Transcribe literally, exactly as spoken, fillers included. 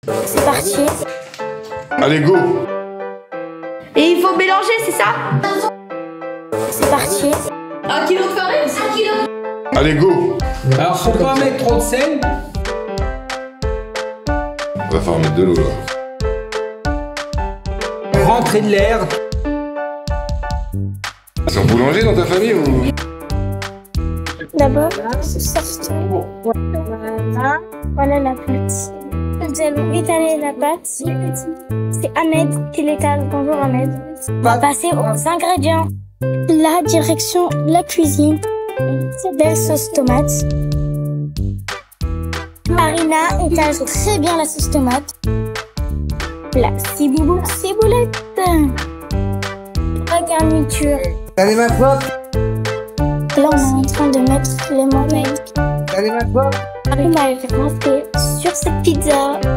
C'est parti. Allez, go! Et il faut mélanger, c'est ça? C'est parti. Un kilo de farine? Un kilo. Allez, go! Alors, faut pas mettre trop de sel. On va falloir mettre de l'eau, là. Rentrer de l'air. Ils sont boulangers dans ta famille ou? D'abord, sortons. Voilà. Voilà la pâte. Nous allons étaler la pâte. C'est Ahmed qui l'étale. Bonjour Ahmed. On va passer aux ingrédients. La direction de la cuisine. Une belle sauce tomate. Marina étale très bien la sauce tomate. La ciboulette. Ciboulette. La garniture. Allez, ma foi. Là, on est en train de mettre les morceaux. Allez, ma foi. On va rester sur cette pizza.